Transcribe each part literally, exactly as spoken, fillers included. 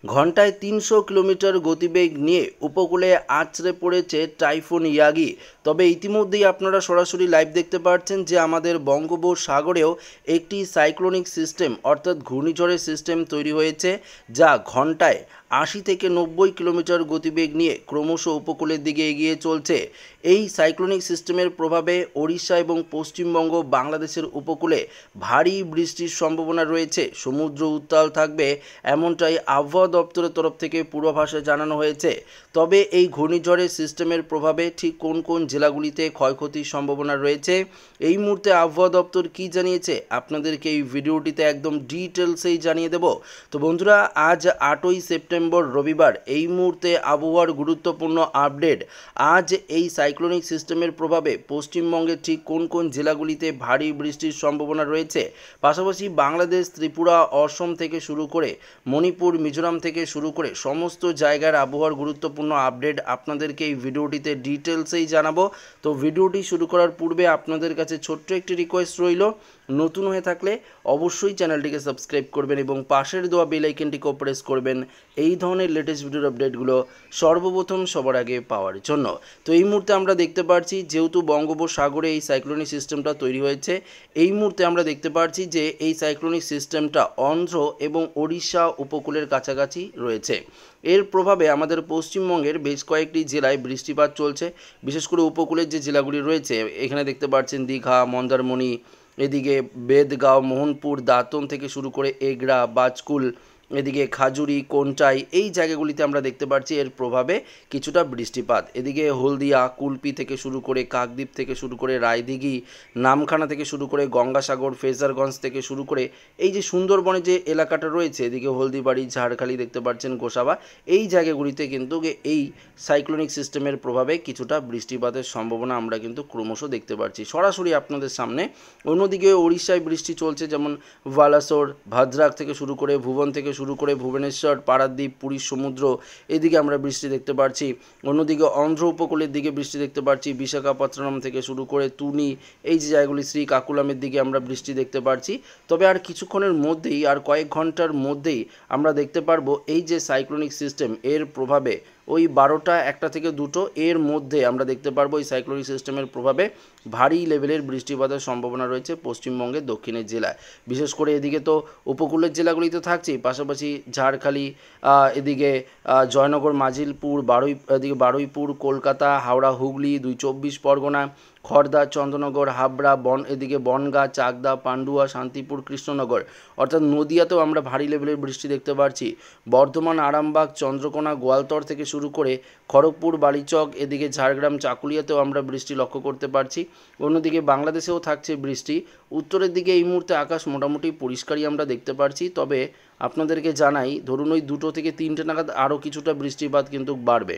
ঘন্টায় তিনশো কিলোমিটার গতিবেগ নিয়ে উপকূলে আছড়ে পড়েছে টাইফুন ইয়াগি। তবে ইতিমধ্যেই আপনারা সরাসরি লাইভ দেখতে পাচ্ছেন যে আমাদের বঙ্গোপসাগরেও একটি সাইক্লোনিক সিস্টেম অর্থাৎ ঘূর্ণিঝড়ের সিস্টেম তৈরি হয়েছে, যা ঘন্টায় আশি থেকে নব্বই কিলোমিটার গতিবেগ নিয়ে ক্রমশ উপকূলের দিকে এগিয়ে চলছে। এই সাইক্লোনিক সিস্টেমের প্রভাবে ওড়িশা এবং পশ্চিমবঙ্গ বাংলাদেশের উপকূলে ভারী বৃষ্টির সম্ভাবনা রয়েছে। সমুদ্র উত্তাল থাকবে এমনটাই আবহাওয়া দপ্তরের তরফ থেকে পূর্বাভাসে জানানো হয়েছে। তবে এই ঘূর্ণিঝড়ের সিস্টেমের প্রভাবে ঠিক কোন কোন জেলাগুলিতে ক্ষয়ক্ষতির সম্ভাবনা রয়েছে, এই মুহূর্তে আবহাওয়া দপ্তর কি জানিয়েছে আপনাদেরকে এই ভিডিওটিতে একদম ডিটেলসেই জানিয়ে দেব। তো বন্ধুরা, আজ আটই সেপ্টেম্বর রবিবার, এই মুহূর্তে আবহাওয়ার গুরুত্বপূর্ণ আপডেট। আজ এই সাইক্লোনিক সিস্টেমের প্রভাবে পশ্চিমবঙ্গের ঠিক কোন কোন জেলাগুলিতে ভারী বৃষ্টির সম্ভাবনা রয়েছে, পাশাপাশি বাংলাদেশ, ত্রিপুরা, অসম থেকে শুরু করে মণিপুর, মিজোরাম থেকে শুরু করে সমস্ত জায়গার আবহাওয়ার গুরুত্বপূর্ণ আপডেট আপনাদেরকে এই ভিডিওটিতে ডিটেলসেই জানাবো। তো ভিডিওটি শুরু করার পূর্বে আপনাদের কাছে ছোট্ট একটি রিকোয়েস্ট রইল, নতুন হয়ে থাকলে অবশ্যই চ্যানেলটিকে সাবস্ক্রাইব করবেন এবং পাশের দেওয়া বেল আইকনটিকেও প্রেস করবেন এই ধরনের লেটেস্ট ভিডিওর আপডেটগুলো সর্বপ্রথম সবার আগে পাওয়ার জন্য। তো এই মুহূর্তে আমরা দেখতে পাচ্ছি, যেহেতু বঙ্গোপসাগরে এই সাইক্লোনিক সিস্টেমটা তৈরি হয়েছে, এই মুহূর্তে আমরা দেখতে পাচ্ছি যে এই সাইক্লোনিক সিস্টেমটা অন্ধ্র এবং ওড়িশা উপকূলের কাছাকাছি রয়েছে। এর প্রভাবে আমাদের পশ্চিমবঙ্গের বেশ কয়েকটি জেলায় বৃষ্টিপাত চলছে। বিশেষ করে উপকূলের যে জেলাগুলি রয়েছে, এখানে দেখতে পাচ্ছেন দীঘা, মন্দারমণি, এদিকে বেদগাঁও, মোহনপুর, দাঁতন থেকে শুরু করে এগরা, বাজকুল, এদিকে খাজুরি, কোনটাই, এই জায়গাগুলিতে আমরা দেখতে পাচ্ছি এর প্রভাবে কিছুটা বৃষ্টিপাত। এদিকে হলদিয়া, কুলপি থেকে শুরু করে কাকদ্বীপ থেকে শুরু করে রায়দিঘি, নামখানা থেকে শুরু করে গঙ্গাসাগর, ফ্রেজারগঞ্জ থেকে শুরু করে এই যে সুন্দরবনে যে এলাকাটা রয়েছে, এদিকে হলদিবাড়ি, ঝাড়খালি দেখতে পাচ্ছেন, গোসাবা, এই জায়গাগুলিতে কিন্তু এই সাইক্লোনিক সিস্টেমের প্রভাবে কিছুটা বৃষ্টিপাতের সম্ভাবনা আমরা কিন্তু ক্রমশ দেখতে পাচ্ছি সরাসরি আপনাদের সামনে। অন্যদিকে ওড়িশায় বৃষ্টি চলছে, যেমন বালাসোর, ভদ্রাক থেকে শুরু করে ভুবন থেকে শুরু করে ভুবনেশ্বর, পারাদ্বীপ, পুরীর সমুদ্র, এদিকে আমরা বৃষ্টি দেখতে পাচ্ছি। অন্যদিকে অন্ধ্র উপকূলের দিকে বৃষ্টি দেখতে পাচ্ছি, বিশাখাপত্তনম থেকে শুরু করে তুনি, এই যে জায়গাগুলি, শ্রীকাকুলামের দিকে আমরা বৃষ্টি দেখতে পাচ্ছি। তবে আর কিছুক্ষণের মধ্যেই, আর কয়েক ঘন্টার মধ্যেই আমরা দেখতে পারবো এই যে সাইক্লোনিক সিস্টেম, এর প্রভাবে ওই বারোটা একটা থেকে দুটো এর মধ্যে আমরা দেখতে পারবো এই সাইক্লোনিক সিস্টেমের প্রভাবে ভারী লেভেলের বৃষ্টিপাতের সম্ভাবনা রয়েছে পশ্চিমবঙ্গের দক্ষিণের জেলায়। বিশেষ করে এদিকে তো উপকূলের জেলাগুলিতে থাকছেই, পাশাপাশি ঝাড়খালি, এদিকে জয়নগর, মাজিলপুর, বারুই, এদিকে বারুইপুর, কলকাতা, হাওড়া, হুগলি, দুই চব্বিশ পরগনা, খড়দা, চন্দ্রনগর, হাবড়া, বন, এদিকে বনগাঁ, চাকদা, পান্ডুয়া, শান্তিপুর, কৃষ্ণনগর, অর্থাৎ নদিয়াতেও আমরা ভারী লেভেলের বৃষ্টি দেখতে পাচ্ছি। বর্ধমান, আরামবাগ, চন্দ্রকোনা, গোয়ালতর থেকে শুরু করে খড়গপুর, বালিচক, এদিকে ঝাড়গ্রাম, চাকুলিয়াতেও আমরা বৃষ্টি লক্ষ্য করতে পারছি। অন্যদিকে বাংলাদেশেও থাকছে বৃষ্টি। উত্তরের দিকে এই মুহূর্তে আকাশ মোটামুটি পরিষ্কারই আমরা দেখতে পাচ্ছি। তবে আপনাদেরকে জানাই, ধরুন ওই দুটো থেকে তিনটে নাগাদ আরও কিছুটা বৃষ্টিপাত কিন্তু বাড়বে,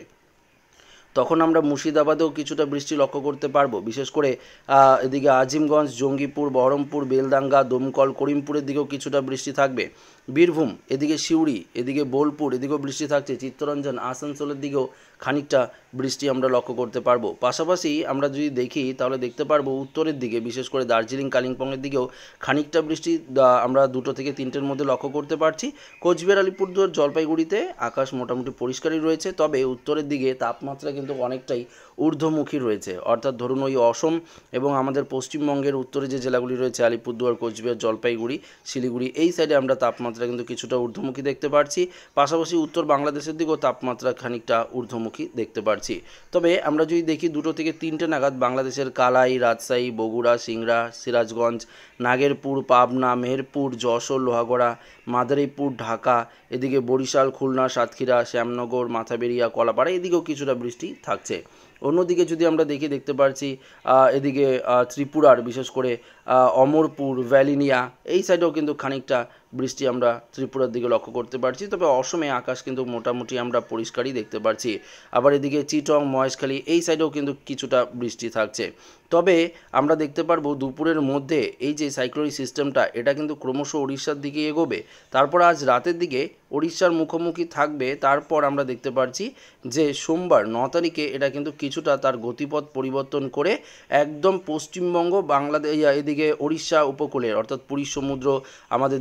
তখন আমরা মুর্শিদাবাদেও কিছুটা বৃষ্টি লক্ষ্য করতে পারবো। বিশেষ করে এদিকে আজিমগঞ্জ, জঙ্গিপুর, বহরমপুর, বেলডাঙ্গা, দমকল, করিমপুরের দিকেও কিছুটা বৃষ্টি থাকবে। বীরভূম, এদিকে সিউড়ি, এদিকে বোলপুর, এদিকেও বৃষ্টি থাকছে। চিত্তরঞ্জন, আসানসোলের দিকেও খানিকটা বৃষ্টি আমরা লক্ষ্য করতে পারবো। পাশাপাশি আমরা যদি দেখি তাহলে দেখতে পারবো উত্তরের দিকে, বিশেষ করে দার্জিলিং, কালিম্পংয়ের দিকেও খানিকটা বৃষ্টি আমরা দুটো থেকে তিনটের মধ্যে লক্ষ্য করতে পারছি। কোচবিহার, আলিপুরদুয়ার, জলপাইগুড়িতে আকাশ মোটামুটি পরিষ্কারই রয়েছে। তবে উত্তরের দিকে তাপমাত্রা কিন্তু অনেকটাই ঊর্ধ্বমুখী রয়েছে, অর্থাৎ ধরুন ওই অসম এবং আমাদের পশ্চিমবঙ্গের উত্তরে যে জেলাগুলি রয়েছে, আলিপুরদুয়ার, কোচবিহার, জলপাইগুড়ি, শিলিগুড়ি, এই সাইডে আমরা তাপমাত্রা কিন্তু কিছুটা ঊর্ধ্বমুখী দেখতে পাচ্ছি। পাশাপাশি উত্তর বাংলাদেশের দিকেও তাপমাত্রা খানিকটা ঊর্ধ্বমুখী দেখতে পাচ্ছি। তবে আমরা যদি দেখি দুটো থেকে তিনটে নাগাদ বাংলাদেশের কালাই, রাজশাহী, বগুড়া, সিংড়া, সিরাজগঞ্জ, নাগেরপুর, পাবনা, মেহেরপুর, যশোর, লোহাগড়া, মাদারীপুর, ঢাকা, এদিকে বরিশাল, খুলনা, সাতক্ষীরা, শ্যামনগর, মাথাবেরিয়া, কলাপাড়া, এদিকেও কিছুটা বৃষ্টি থাকছে। অন্যদিকে যদি আমরা দেখি দেখতে পাচ্ছি এদিকে ত্রিপুরার, বিশেষ করে অমরপুর, ভ্যালিনিয়া, এই সাইডেও কিন্তু খানিকটা বৃষ্টি আমরা ত্রিপুরার দিকে লক্ষ্য করতে পারছি। তবে অসমে আকাশ কিন্তু মোটামুটি আমরা পরিষ্কারই দেখতে পাচ্ছি। আবার এদিকে চিটং, মহেশখালী, এই সাইডেও কিন্তু কিছুটা বৃষ্টি থাকছে। তবে আমরা দেখতে পারবো দুপুরের মধ্যে এই যে সাইক্লোনিক সিস্টেমটা, এটা কিন্তু ক্রমশ উড়িষ্যার দিকে এগোবে। তারপর আজ রাতের দিকে উড়িষ্যার মুখোমুখি থাকবে। তারপর আমরা দেখতে পাচ্ছি যে সোমবার ন তারিখে এটা কিন্তু কিছুটা তার গতিপথ পরিবর্তন করে একদম পশ্চিমবঙ্গ, বাংলাদেশ, এদিকে উড়িষ্যা উপকূলের, অর্থাৎ পুরী সমুদ্র, আমাদের দীঘার সমুদ্র,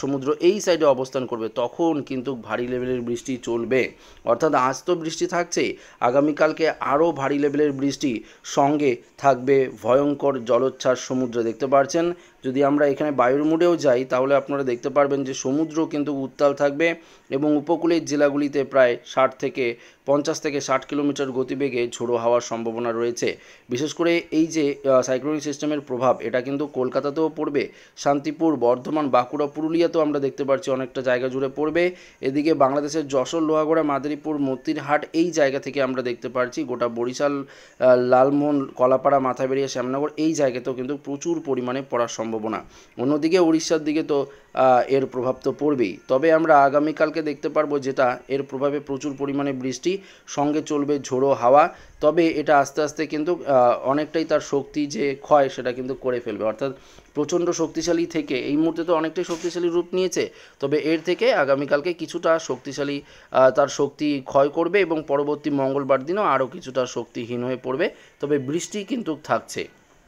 সমুদ্র এই সাইডে অবস্থান করবে তখন কিন্তু ভারী লেভেলের বৃষ্টি চলবে। অর্থাৎ আজ তো বৃষ্টি থাকছেই, আগামীকালকে আরও ভারী লেভেলের বৃষ্টি, সঙ্গে থাকবে ভয়ঙ্কর জলোচ্ছ্বাস সমুদ্রে। দেখতে পাচ্ছেন যদি আমরা এখানে বায়ুর মুডেও যাই তাহলে আপনারা দেখতে পারবেন যে সমুদ্র কিন্তু উত্তাল থাকবে এবং উপকূলের জেলাগুলিতে প্রায় ষাট থেকে পঞ্চাশ থেকে ষাট কিলোমিটার গতিবেগে ঝোড়ো হাওয়ার সম্ভাবনা রয়েছে। বিশেষ করে এই যে সাইক্লোনিক সিস্টেমের প্রভাব এটা কিন্তু কলকাতাতেও পড়বে, শান্তিপুর, বর্ধমান, বাঁকুড়া, পুরুলিয়াতেও আমরা দেখতে পাচ্ছি অনেকটা জায়গা জুড়ে পড়বে। এদিকে বাংলাদেশের যশোর, লোহাগড়া, মাদারীপুর, মতিরহাট এই জায়গা থেকে আমরা দেখতে পাচ্ছি গোটা বরিশাল, লালমোহন, কলাপাড়া, মাথাবেড়িয়া, শ্যামনগর এই জায়গাতেও কিন্তু প্রচুর পরিমাণে পড়ার সম্ভাবনা। অন্যদিকে উড়িষ্যার দিকে তো এর প্রভাব তো পড়বেই। তবে আমরা আগামীকালকে দেখতে পারবো যেটা এর প্রভাবে প্রচুর পরিমাণে বৃষ্টি, সঙ্গে চলবে ঝোড়ো হাওয়া। তবে এটা আস্তে আস্তে কিন্তু অনেকটাই তার শক্তি যে ক্ষয় সেটা কিন্তু করে ফেলবে। অর্থাৎ প্রচণ্ড শক্তিশালী থেকে এই মুহূর্তে তো অনেকটাই শক্তিশালী রূপ নিয়েছে, তবে এর থেকে আগামীকালকে কিছুটা শক্তিশালী তার শক্তি ক্ষয় করবে এবং পরবর্তী মঙ্গলবার দিনও আরও কিছুটা শক্তিহীন হয়ে পড়বে। তবে বৃষ্টি কিন্তু থাকছে।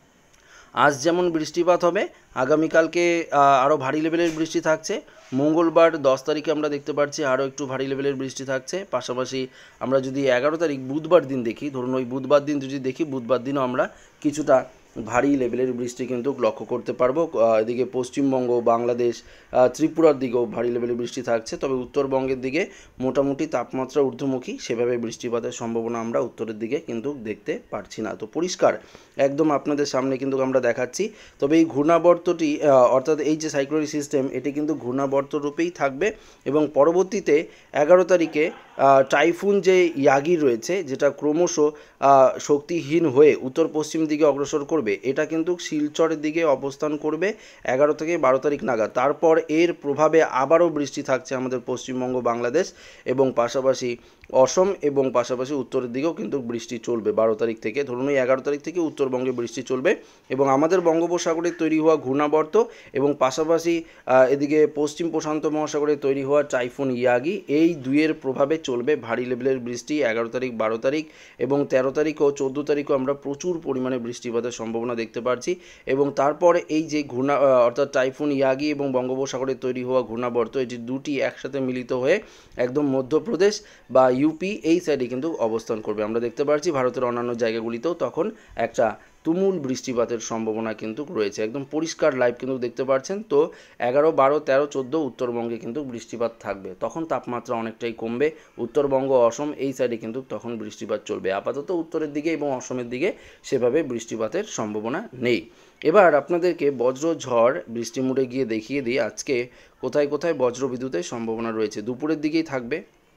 আজ যেমন বৃষ্টিপাত হবে, আগামীকালকে আরও ভারী লেভেলের বৃষ্টি থাকছে। মঙ্গলবার দশ তারিখে আমরা দেখতে পাচ্ছি আরও একটু ভারী লেভেলের বৃষ্টি থাকছে। পাশাপাশি আমরা যদি এগারো তারিখ বুধবার দিন দেখি, ধরুন ওই বুধবার দিন যদি দেখি, বুধবার দিনও আমরা কিছুটা ভারী লেভেলের বৃষ্টি কিন্তু লক্ষ্য করতে পারবো। এদিকে পশ্চিমবঙ্গ, বাংলাদেশ, ত্রিপুরার দিকেও ভারী লেভেলের বৃষ্টি থাকছে। তবে উত্তরবঙ্গের দিকে মোটামুটি তাপমাত্রা ঊর্ধ্বমুখী, সেভাবে বৃষ্টিপাতের সম্ভাবনা আমরা উত্তরের দিকে কিন্তু দেখতে পারছি না। তো পরিষ্কার একদম আপনাদের সামনে কিন্তু আমরা দেখাচ্ছি। তবে এই ঘূর্ণাবর্তটি অর্থাৎ এই যে সাইক্লোনিক সিস্টেম এটি কিন্তু ঘূর্ণাবর্ত রূপেই থাকবে এবং পরবর্তীতে এগারো তারিখে টাইফুন যে ইয়াগি রয়েছে, যেটা ক্রমশ শক্তিহীন হয়ে উত্তর পশ্চিম দিকে অগ্রসর করবে, এটা কিন্তু শিলচরের দিকে অবস্থান করবে এগারো থেকে বারো তারিখ নাগাদ। তারপর এর প্রভাবে আবারও বৃষ্টি থাকছে আমাদের পশ্চিমবঙ্গ, বাংলাদেশ এবং পাশাপাশি অসম এবং পাশাপাশি উত্তরের দিকেও কিন্তু বৃষ্টি চলবে বারো তারিখ থেকে। ধরুন এই এগারো তারিখ থেকে উত্তরবঙ্গে বৃষ্টি চলবে এবং আমাদের বঙ্গোপসাগরে তৈরি হওয়া ঘূর্ণাবর্ত এবং পাশাপাশি এদিকে পশ্চিম প্রশান্ত মহাসাগরে তৈরি হওয়া টাইফুন ইয়াগি, এই দুইয়ের প্রভাবে চলবে ভারী লেভেলের বৃষ্টি এগারো তারিখ, বারো তারিখ এবং তেরো তারিখ ও চোদ্দো তারিখও আমরা প্রচুর পরিমাণে বৃষ্টিপাতের সম্ভাবনা দেখতে পাচ্ছি। এবং তারপরে এই যে ঘূর্ণা অর্থাৎ টাইফুন ইয়াগি এবং বঙ্গোপসাগরে তৈরি হওয়া ঘূর্ণাবর্ত, এটি দুটি একসাথে মিলিত হয়ে একদম মধ্যপ্রদেশ বা ইউপি এই সাইডে কিন্তু অবস্থান করবে। আমরা দেখতে পাচ্ছি ভারতের অন্যান্য জায়গাগুলিতেও তখন একটা তুমুল বৃষ্টিপাতের সম্ভাবনা কিন্তু রয়েছে। একদম পরিষ্কার লাইভ কিন্তু দেখতে পাচ্ছেন। তো এগারো, বারো, তেরো, চোদ্দো উত্তরবঙ্গে কিন্তু বৃষ্টিপাত থাকবে, তখন তাপমাত্রা অনেকটাই কমবে। উত্তরবঙ্গ, অসম এই সাইডে কিন্তু তখন বৃষ্টিপাত চলবে। আপাতত উত্তরের দিকে এবং অসমের দিকে সেভাবে বৃষ্টিপাতের সম্ভাবনা নেই। এবার আপনাদেরকে বজ্র ঝড় বৃষ্টি মুডে গিয়ে দেখিয়ে দিই আজকে কোথায় কোথায় বজ্র বিদ্যুতের সম্ভাবনা রয়েছে। দুপুরের দিকেই থাকবে।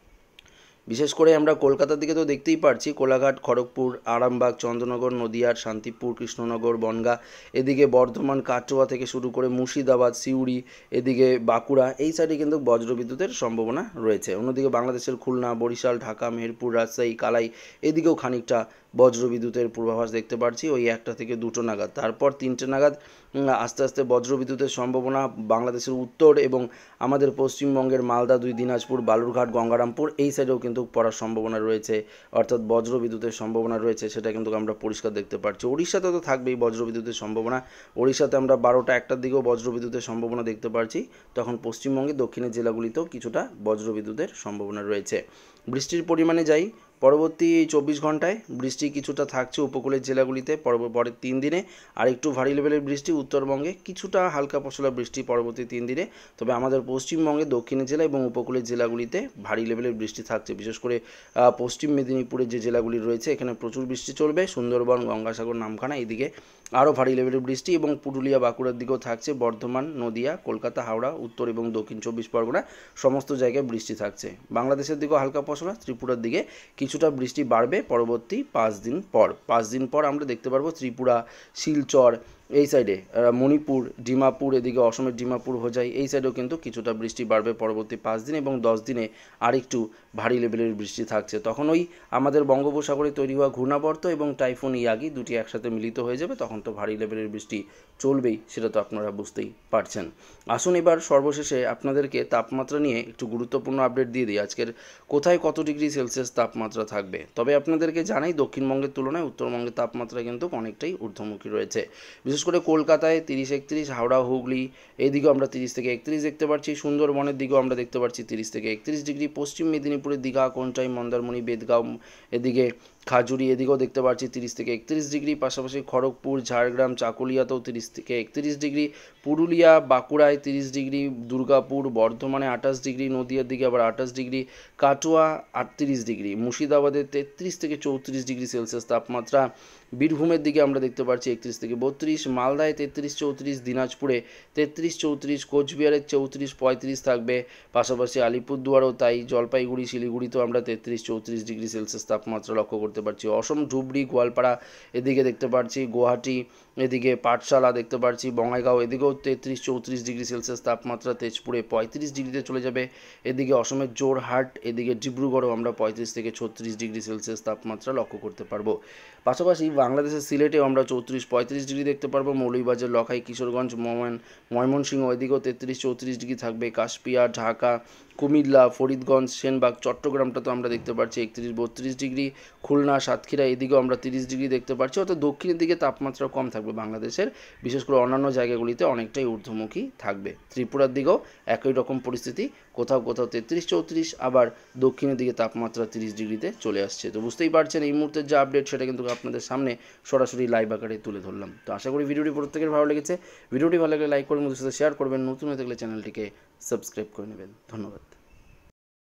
বিশেষ করে আমরা কলকাতার দিকে তো দেখতেই পারছি, কোলাঘাট, খড়গপুর, আরামবাগ, চন্দ্রনগর, নদিয়ার, শান্তিপুর, কৃষ্ণনগর, বনগাঁ, এদিকে বর্ধমান, কাটোয়া থেকে শুরু করে মুর্শিদাবাদ, সিউড়ি, এদিকে বাঁকুড়া এই সাইডে কিন্তু বজ্রবিদ্যুতের সম্ভাবনা রয়েছে। অন্যদিকে বাংলাদেশের খুলনা, বরিশাল, ঢাকা, মেহেরপুর, রাজশাহী, কালাই এদিকেও খানিকটা বজ্রবিদ্যুতের পূর্বাভাস দেখতে পাচ্ছি ওই একটা থেকে দুটো নাগাদ। তারপর তিনটে নাগাদ আস্তে আস্তে বজ্রবিদ্যুতের সম্ভাবনা বাংলাদেশের উত্তর এবং আমাদের পশ্চিমবঙ্গের মালদা, দুই দিনাজপুর, বালুরঘাট, গঙ্গারামপুর এই সাইডেও কিন্তু পড়ার সম্ভাবনা রয়েছে, অর্থাৎ বজ্রবিদ্যুতের সম্ভাবনা রয়েছে, সেটা কিন্তু আমরা পরিষ্কার দেখতে পাচ্ছি। ওড়িশাতে তো থাকবেই বজ্রবিদ্যুতের সম্ভাবনা। ওড়িশাতে আমরা বারোটা একটার দিকেও বজ্রবিদ্যুতের সম্ভাবনা দেখতে পাচ্ছি। তখন পশ্চিমবঙ্গের দক্ষিণের জেলাগুলিতেও কিছুটা বজ্রবিদ্যুতের সম্ভাবনা রয়েছে। বৃষ্টির পরিমাণে যাই, পরবর্তী চব্বিশ ঘন্টায় বৃষ্টি কিছুটা থাকছে উপকূলের জেলাগুলিতে। পরের তিন দিনে আরেকটু ভারী লেভেলের বৃষ্টি উত্তরবঙ্গে, কিছুটা হালকা পশলা বৃষ্টি পরবর্তী তিন দিনে। তবে আমাদের পশ্চিমবঙ্গে দক্ষিণের জেলা এবং উপকূলের জেলাগুলিতে ভারী লেভেলের বৃষ্টি থাকছে। বিশেষ করে পশ্চিম মেদিনীপুরের যে জেলাগুলি রয়েছে এখানে প্রচুর বৃষ্টি চলবে। সুন্দরবন, গঙ্গাসাগর, নামখানা এইদিকে আরও ভারী লেভেলের বৃষ্টি এবং পুরুলিয়া, বাঁকুড়ার দিকেও থাকছে। বর্ধমান, নদিয়া, কলকাতা, হাওড়া, উত্তর এবং দক্ষিণ চব্বিশ পরগনা সমস্ত জায়গায় বৃষ্টি থাকছে। বাংলাদেশের দিকেও হালকা পশলা, ত্রিপুরার দিকে কিছুটা বৃষ্টি বাড়বে পরবর্তী পাঁচ দিন পর। পাঁচ দিন পর আমরা দেখতে পারবো ত্রিপুরা, শিলচর এই সাইডে, মণিপুর, ডিমাপুর, এদিকে অসমের ডিমাপুর, হোজাই এই সাইডেও কিন্তু কিছুটা বৃষ্টি বাড়বে পরবর্তী পাঁচ দিন এবং দশ দিনে আরেকটু ভারী লেভেলের বৃষ্টি থাকছে। তখন ওই আমাদের বঙ্গোপসাগরে তৈরি হওয়া ঘূর্ণাবর্ত এবং টাইফুন ইয়াগি দুটি একসাথে মিলিত হয়ে যাবে, তখন তো ভারী লেভেলের বৃষ্টি চলবেই, সেটা তো আপনারা বুঝতেই পারছেন। আসুন এবার সর্বশেষে আপনাদেরকে তাপমাত্রা নিয়ে একটু গুরুত্বপূর্ণ আপডেট দিয়ে দিই আজকের কোথায় কত ডিগ্রি সেলসিয়াস তাপমাত্রা থাকবে। তবে আপনাদেরকে জানাই দক্ষিণবঙ্গের তুলনায় উত্তরবঙ্গের তাপমাত্রা কিন্তু অনেকটাই ঊর্ধ্বমুখী রয়েছে। বিশেষ করে কলকাতায় তিরিশ একত্রিশ, হাওড়া হুগলি এদিকেও আমরা তিরিশ থেকে একত্রিশ দেখতে পাচ্ছি, সুন্দরবনের দিকেও আমরা দেখতে পাচ্ছি তিরিশ থেকে একত্রিশ ডিগ্রি, পশ্চিম মেদিনীপুরের দীঘা, কোনটাই, মন্দারমণি, বেদগাঁও এদিকে খাজুরি এদিকেও দেখতে পাচ্ছি তিরিশ থেকে একত্রিশ ডিগ্রি, পাশাপাশি খড়গপুর, ঝাড়গ্রাম, চাকুলিয়াতেও তিরিশ থেকে একত্রিশ ডিগ্রি, পুরুলিয়া, বাঁকুড়ায় তিরিশ ডিগ্রি, দুর্গাপুর, বর্ধমানে আঠাশ ডিগ্রি, নদিয়ার দিকে আবার আঠাশ ডিগ্রি, কাটোয়া আটত্রিশ ডিগ্রি, মুর্শিদাবাদে তেত্রিশ থেকে চৌত্রিশ ডিগ্রি সেলসিয়াস তাপমাত্রা, বীরভূমের দিকে আমরা দেখতে পাচ্ছি একত্রিশ থেকে বত্রিশ, মালদায় তেত্রিশ চৌত্রিশ, দিনাজপুরে তেত্রিশ চৌত্রিশ, কোচবিহারের চৌত্রিশ পঁয়ত্রিশ থাকবে, পাশাপাশি আলিপুরদুয়ারও তাই, জলপাইগুড়ি, শিলিগুড়িতেও আমরা তেত্রিশ চৌত্রিশ ডিগ্রি সেলসিয়াস তাপমাত্রা লক্ষ্য করতে পারছি। অসম, ধুবড়ি, গোয়ালপাড়া এদিকে দেখতে পাচ্ছি, গুয়াহাটি এদিকে পাঠশালা দেখতে পাচ্ছি, বঙ্গাইগাঁও এদিকেও তেত্রিশ চৌত্রিশ ডিগ্রি সেলসিয়াস তাপমাত্রা, তেজপুরে পঁয়ত্রিশ ডিগ্রিতে চলে যাবে, এদিকে অসমের জোরহাট এদিকে ডিব্রুগড়ও আমরা পঁয়ত্রিশ থেকে ছত্রিশ ডিগ্রি সেলসিয়াস তাপমাত্রা লক্ষ্য করতে পারবো। পাশাপাশি বাংলাদেশের সিলেটেও আমরা চৌত্রিশ পঁয়ত্রিশ ডিগ্রি দেখতে পারবো, মৌলভীবাজার, লখাই, কিশোরগঞ্জ, ময়মন ময়মনসিংহ এদিকেও তেত্রিশ চৌত্রিশ ডিগ্রি থাকবে, কাশপিয়া, ঢাকা, কুমিল্লা, ফরিদগঞ্জ, সেনবাগ, চট্টগ্রামটা তো আমরা দেখতে পাচ্ছি একত্রিশ বত্রিশ ডিগ্রি, খুলনা, সাতক্ষীরা এদিকেও আমরা তিরিশ ডিগ্রি দেখতে পাচ্ছি, অর্থাৎ দক্ষিণের দিকে তাপমাত্রা কম থাকবে বাংলাদেশের, বিশেষ করে অন্যান্য জায়গাগুলিতে অনেকটাই ঊর্ধ্বমুখী থাকবে। ত্রিপুরার দিকেও একই রকম পরিস্থিতি, কোথাও কোথাও তেত্রিশ চৌত্রিশ, আবার দক্ষিণের দিকে তাপমাত্রা তিরিশ ডিগ্রিতে চলে আসছে। তো বুঝতেই পারছেন এই মুহূর্তের যে আপডেট সেটা কিন্তু আপনাদের সামনে সরাসরি লাইভ আকারে তুলে ধরলাম। তো আশা করি ভিডিওটি প্রত্যেকের ভালো লেগেছে। ভিডিওটি ভালো লাগলে লাইক করবেন, বন্ধুদের সাথে শেয়ার করবেন, নতুন হয়ে থাকলে চ্যানেলটিকে সাবস্ক্রাইব করে নেবেন। ধন্যবাদ।